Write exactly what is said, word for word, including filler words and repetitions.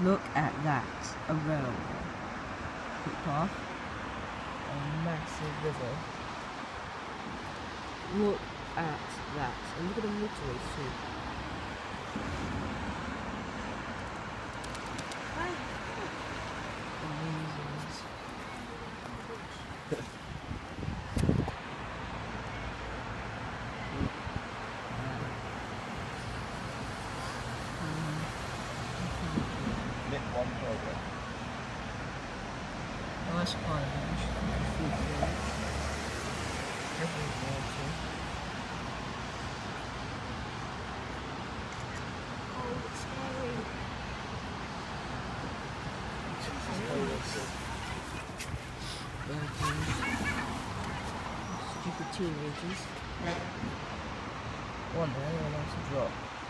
Look at that. A railway. Footpath. A massive river. Look at that. And look at the motorways too. Lit one program. Oh, that's quite a nice. River water. Oh, it's scary. Stupid teenagers. One day, anyone else to drop.